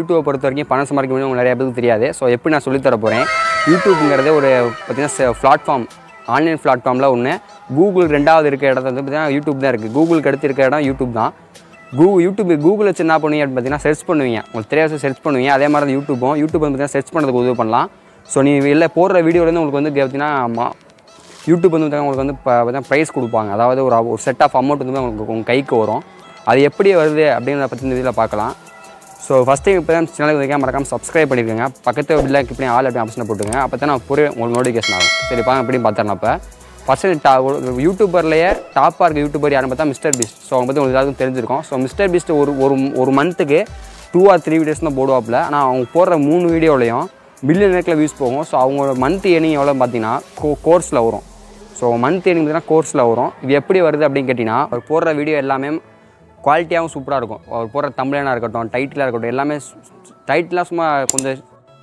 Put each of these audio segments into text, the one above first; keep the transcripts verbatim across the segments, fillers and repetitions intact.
யூடியூப்பை பொறுத்த வரைக்கும் பணம் சம்பாதிக்க முடியும் உங்களுக்கு நிறைய பேருக்கு தெரியாது. ஸோ எப்படி நான் சொல்லித்தர போகிறேன். யூடியூப்புங்கிறது ஒரு பார்த்தீங்கன்னா பிளாட்ஃபார்ம், ஆன்லைன் பிளாட்ஃபார்மில் ஒன்று. கூகுள் ரெண்டாவது இருக்க இடத்துல வந்து பார்த்தீங்கன்னா யூடியூப் தான் இருக்குது. கூகுளுக்கு அடுத்து இருக்க இடம் யூடியூப் தான். கூ யூடியூப் கூகுள் வச்சு என்ன பண்ணுவீங்க அப்படின்னு பார்த்தீங்கன்னா சர்ச் பண்ணுவீங்க. உங்களுக்கு தெரியாத சர்ச் பண்ணுவீங்க. அதே மாதிரி தான் யூடியூப்பும் யூடியூப் வந்து பார்த்தீங்கன்னா சர்ச் பண்ணுறதுக்கு உதவி பண்ணலாம். ஸோ நீ இல்லை போடுற வீடியோலேருந்து உங்களுக்கு வந்து பார்த்தீங்கன்னா யூடியூப் வந்து பார்த்தீங்கன்னா உங்களுக்கு வந்து இப்போ பார்த்தீங்கன்னா ப்ரைஸ் கொடுப்பாங்க. அதாவது ஒரு ஒரு செட் ஆஃப் அமௌண்ட் வந்து உங்களுக்கு உங்கள் கைக்கு வரும். அது எப்படி வருது அப்படிங்கிறத பற்றி இந்த இதில் பார்க்கலாம். ஸோ ஃபஸ்ட் டைம் இப்போ தான் சேனலுக்கு வைக்காம மறக்காமல் சப்ஸ்கிரைப் பண்ணியிருக்கேங்க. பக்கத்து பில்லைக்கு இப்படி ஆல் அப்படி ஆப்ஷனை போட்டுங்க. அப்போ தான் நான் புரிய உங்களுக்கு நோட்டிஃபிகேஷன் ஆகும். சரி பாருங்க எப்படின்னு பார்த்தேன். அப்போ ஃபஸ்ட்டு டா யூடியூபர்லேயே டாப்பாக இருக்க யூடியூபர் யாருன்னு பார்த்தா மிஸ்டர் பீஸ்ட். ஸோ அவங்க பற்றி உங்களுக்கு எல்லாருக்கும் தெரிஞ்சிருக்கும். ஸோ மிஸ்டர் பீஸ்ட் ஒரு ஒரு ஒரு மந்த்துக்கு டூ ஆர் த்ரீ வீடியோஸ் தான் போடுவாப்பில். ஆனால் அவங்க போடுற மூணு வீடியோலையும் பில்லியன் கணக்கில் வியூஸ் போகும். ஸோ அவங்களோட மந்த் ஏர்னிங் எவ்வளோ பார்த்தீங்கன்னா கோ கோர்ஸில் வரும். ஸோ மந்த் ஏர்னிங் பார்த்தீங்கன்னா கோர்ஸில் வரும். இது எப்படி வருது அப்படின்னு கேட்டிங்கன்னா அவர் போடுற வீடியோ எல்லாமே குவாலிட்டியாகவும் சூப்பராக இருக்கும். அவர் போடுற தம்ப்ளைனாக இருக்கட்டும், டைட்டிலாக இருக்கட்டும், எல்லாமே டைட்டிலாக சும்மா கொஞ்சம்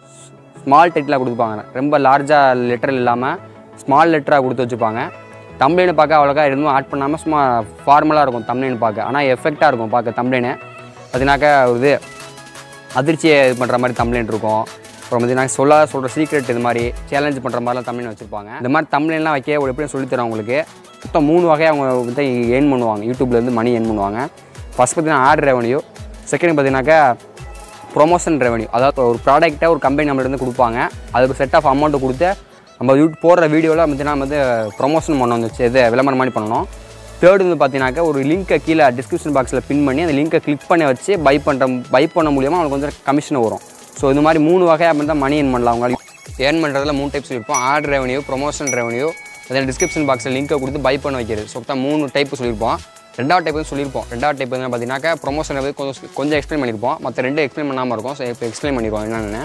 ஸ்மால் டைட்டிலாக கொடுப்பாங்க. ரொம்ப லார்ஜாக லெட்டர் இல்லாமல் ஸ்மால் லெட்டராக கொடுத்து வச்சுப்பாங்க. தம்ப்ளைனை பார்க்க அவ்வளோக்கா எதுவும் ஆட் பண்ணாமல் சும்மா ஃபார்மலாக இருக்கும் தம்ப்ளைன் பார்க்க. ஆனால் எஃபெக்டாக இருக்கும் பார்க்க தம்ப்ளைனு. பார்த்தீங்கன்னாக்கா இது அதிர்ச்சியை இது பண்ணுற மாதிரி தம்ப்ளைன் இருக்கும். அப்புறம் பார்த்தீங்கன்னா சொல்ல சொல்கிற சீக்ரெட் இது மாதிரி சேலஞ்ச் பண்ணுற மாதிரிலாம் தம்ப்ளைன் வச்சுருப்பாங்க. இந்த மாதிரி தம்ப்ளைன்லாம் வைக்க எப்படியும் சொல்லித்தரேன் உங்களுக்கு. மொத்தம் மூணு வகையாக அவங்க வந்து ஏர்ன் பண்ணுவாங்க. யூடியூப்லேருந்து மணி ஏர்ன் பண்ணுவாங்க. ஃபஸ்ட் பார்த்தீங்கன்னா ஆட் ரெவன்யூ, செகண்ட் பார்த்தீங்கன்னாக்கா ப்ரொமோஷன் ரெவன்யூ. அதாவது ஒரு ப்ராடக்ட்டை ஒரு கம்பெனி நம்மள்ட்ட கொடுப்பாங்க. அதுக்கு செட் ஆஃப் அமௌண்ட்டு கொடுத்து நம்ம யூ போடுற வீடியோவில் பார்த்தீங்கன்னா வந்து ப்ரொமோஷன் பண்ணணும், இது விளம்பரம் மாதிரி பண்ணணும். தேர்டு வந்து பார்த்தீங்கன்னாக்கா ஒரு லிங்க்கை கீழே டிஸ்கிரிப்ஷன் பாக்ஸில் பின் பண்ணி அந்த லிங்க்கை கிளிக் பண்ணி வச்சு பை பண்ணுற பை பண்ண மூலியமாக அவங்களுக்கு வந்து கமிஷன் வரும். ஸோ இது மாதிரி மூணு வகையாக அப்படி தான் மணி ஏர்ன் பண்ணலாம். அவங்க ஏர்ன் பண்ணுறதுல மூணு டைப்ஸ் சொல்லியிருப்போம். ஆட் ரெவன்யூ, ப்ரொமோஷன் ரெவன்யூ, அதில் டிஸ்கிரிப்ஷன் பாக்ஸில் லிங்க்கை கொடுத்து பை பண்ண வைக்கிறது. ஸோ தான் மூணு டைப்பு சொல்லியிருப்போம். ரெண்டாவது டைப் வந்து சொல்லியிருப்போம். ரெண்டாவது டைப் வந்து பார்த்தீங்கன்னாக்கா ப்ரொமோஷன் வந்து கொஞ்சம் கொஞ்சம் எக்ஸ்பிளைன் பண்ணியிருப்போம். மற்ற ரெண்டு எக்ஸ்பிளைன் பண்ணாமல் இருக்கும். ஸோ இப்போ எக்ஸ்பிளைன் பண்ணிடுவோம் என்னென்னு.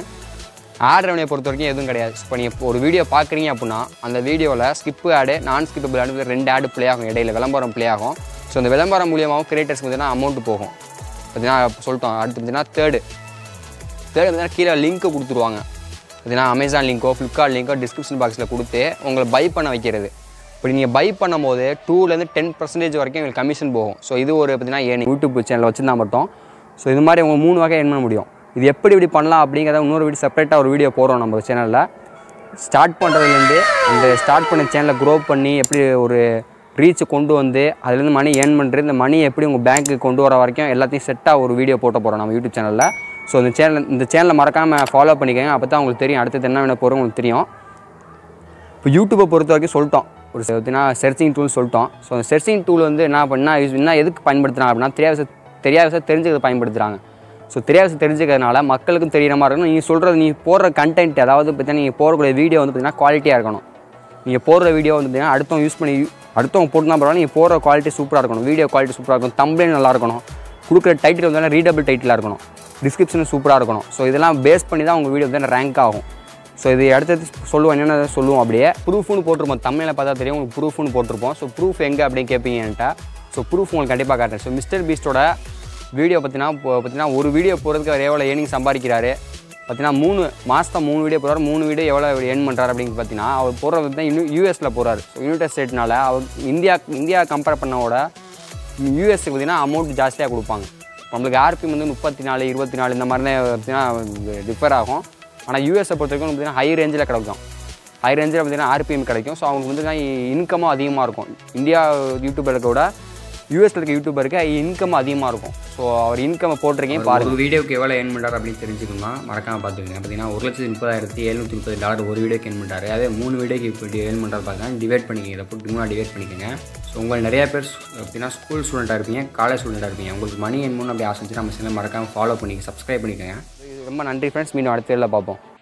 ஆட் ரெவன்யூ பொறுத்த வரைக்கும் எதுவும் கிடையாது. இப்போ நீங்கள் ஒரு வீடியோ பார்க்குறீங்க அப்படின்னா அந்த வீடியோவில் ஸ்கிப்பு ஆடு, நான் ஸ்கிப்பபிள் ஆடு ரெண்டு ஆடு ப்ளே ஆகும். இடையில விளம்பரம் ப்ளே ஆகும். ஸோ அந்த விளம்பரம் மூலியமாகவும் கிரியேட்டர்ஸ்க்கு பார்த்தீங்கன்னா அமௌண்ட் போகும். பார்த்தீங்கன்னா சொல்லிட்டோம். அடுத்து பார்த்தீங்கன்னா தேர்டு தேர்டு பார்த்தீங்கன்னா கீழே லிங்க்கு கொடுத்துருவாங்க. பார்த்தீங்கன்னா அமேசான் லிங்கோ, ஃப்ளிப்கார்ட் லிங்கோ டிஸ்கிரிப்ஷன் பாக்ஸில் கொடுத்து உங்களை பை பண்ண வைக்கிறது. இப்படி நீங்கள் பை பண்ணும்போது டூலேருந்து டென் பர்சன்டேஜ் வரைக்கும் எங்களுக்கு கமிஷன் போகும். ஸோ இது ஒரு பார்த்தீங்கன்னா ஏர்னிங் யூடியூப் சேனலில் வச்சுருந்தா மட்டும். ஸோ இது மாதிரி உங்கள் மூணு வகை ஏர்ன் பண்ண முடியும். இது எப்படி இப்படி பண்ணலாம் அப்படிங்கிறத இன்னொரு வீடியோ செப்பரேட்டாக ஒரு வீடியோ போடுறோம் நம்ம சேனலில். ஸ்டார்ட் பண்ணுறதுலேருந்து அந்த ஸ்டார்ட் பண்ண சேனலை க்ரோ பண்ணி எப்படி ஒரு ரீச்சை கொண்டு வந்து அதுலேருந்து மணி ஏர்ன் பண்ணுறது, இந்த மணி எப்படி உங்கள் பேங்க்குக்கு கொண்டு வர வரைக்கும் எல்லாத்தையும் செட்டாக ஒரு வீடியோ போட்ட போகிறோம் நம்ம யூடியூப் சேனலில். ஸோ இந்த சேனல் இந்த சேனலை மறக்காமல் ஃபாலோ பண்ணிக்கோங்க. அப்போ தான் உங்களுக்கு தெரியும் அடுத்தது என்ன வேணும் போகிறோம் உங்களுக்கு தெரியும். இப்போ யூடியூப்பை பொறுத்த வரைக்கும் சொல்லிட்டோம். ஒரு பார்த்தீங்கன்னா சர்ச்சிங் டூல் சொல்லிட்டோம். ஸோ அந்த சர்ச்சிங் டூல் வந்து என்ன பண்ணால் யூஸ் என்ன எதுக்கு பயன்படுத்துகிறாங்க அப்படின்னா தெரியாத தெரியாத விஷயம் தெரிஞ்சுக்கிறது பயன்படுத்துகிறாங்க. ஸோ தெரியாத விஷயம் தெரிஞ்சுக்கிறதுனால மக்களுக்கும் தெரியிற மாதிரி இருக்கணும். நீங்கள் சொல்கிறது நீ போடுற கண்டென்ட், அதாவது பார்த்தீங்கன்னா நீங்கள் போடக்கூடிய வீடியோ வந்து பார்த்தீங்கன்னா குவாலிட்டியாக இருக்கணும். நீங்கள் போடுற வீடியோ வந்து பார்த்தீங்கன்னா அடுத்தவங்க யூஸ் பண்ணி அடுத்தவங்க போட்டுனா பரவாயில்ல, நீங்கள் போடுற குவாலிட்டி சூப்பராக இருக்கணும். வீடியோ குவாலிட்டி சூப்பராக இருக்கணும். தம்ப்ளைன் நல்லா இருக்கணும். கொடுக்குற டைட்டில் வந்து ரீடபிள் டைட்டிலாக இருக்கணும். டிஸ்கிரிப்ஷனும் சூப்பராக இருக்கணும். ஸோ இதெல்லாம் பேஸ் பண்ணி தான் உங்கள் வீடியோ வந்து ரேங்க் ஆகும். ஸோ இது அடுத்தது சொல்லுவோம். என்னென்ன சொல்லுவோம் அப்படியே ப்ரூஃப்னு போட்டிருப்போம். தமிழில் பார்த்தா தெரியும் உங்களுக்கு ப்ரூஃப்னு போட்டிருப்போம். ஸோ ப்ரூஃப் எங்கே அப்படின்னு கேட்பீங்க என்கிட்ட. ஸோ ப்ரூஃப் உங்களுக்கு கண்டிப்பாக காட்டுறேன். ஸோ மிஸ்டர் பீஸ்டோட வீடியோ பார்த்தீங்கன்னா பார்த்தீங்கன்னா ஒரு வீடியோ போகிறதுக்கு அவர் எவ்வளோ ஏர்னிங் சம்பாதிக்கிறாரு பார்த்தீங்கன்னா மூணு மாதம் மூணு வீடியோ போகிறார். மூணு வீடியோ எவ்வளோ ஏர்ன் பண்ணுறாரு அப்படின்னு பார்த்தீங்கன்னா அவர் போகிறது தான் இன்னும் யூஎஸில் போகிறாரு. ஸோ யுனைடெட் ஸ்டேட்னால அவர் இந்தியா இந்தியா கம்பேர் பண்ணவோட யூஎஸ்க்கு பார்த்தீங்கன்னா அமௌண்ட் ஜாஸ்தியாக கொடுப்பாங்க. நம்மளுக்கு ஆர்பிஎம் வந்து முப்பத்தி நாலு இருபத்தி நாலு இந்த மாதிரி தான் பார்த்தீங்கன்னா டிஃபர் ஆகும். ஆனால் யூஎஸை பொறுத்த வரைக்கும் பார்த்தீங்கன்னா ஹை ரேஞ்சில் கிடைக்கும். ஹை ரேஞ்சில் பார்த்தீங்கன்னா ஆர்பிஎம் கிடைக்கும். ஸோ அவங்களுக்கு வந்து இன்கமும் அதிகமாக இருக்கும். இந்தியா யூடியூபருக்கு விட யூஎஸ்ல இருக்க யூடியூபருக்கு இன்கம் அதிகமாக இருக்கும். ஸோ அவர் இன்கம்மை போட்டிருக்கீங்க பாருங்கள். ஒரு வீடியோக்கு எவ்வளோ ஏர்ன் பண்ணுறாரு அப்படின்னு தெரிஞ்சுக்கணும்னா மறக்காமல் பார்த்துக்கோங்க. பார்த்தீங்கன்னா ஒரு லட்சத்தி முப்பதாயிரத்தி எழுநூற்றி முப்பது டாலர் ஒரு வீடியோக்கு ஏர்ன் பண்ணுறாரு. அதே மூணு வீடியோக்கு இப்படி ஏர்ன் பண்ணுறாரு பார்த்தீங்கன்னா டிவைட் பண்ணிக்கோங்க. இதை போட்டு மூணாக டிவைட் பண்ணிக்கோங்க. ஸோ உங்கள் நிறைய பேர் பார்த்தீங்கன்னா ஸ்கூல் ஸ்டூடெண்ட்டாக இருப்பீங்க, காலேஜ் ஸ்டூடெண்ட்டாக இருப்பீங்க. உங்களுக்கு மணி ஏர்ன் பண்ணணும் அப்படி ஆசை நம்ம சேனல் மறக்காமல் ஃபாலோ பண்ணிக்க, சப்ஸ்கிரைப் பண்ணிக்கோங்க. ரொம்ப நன்றி ஃப்ரெண்ட்ஸ். மீண்டும் அடுத்த வீடியோவில் பார்ப்போம்.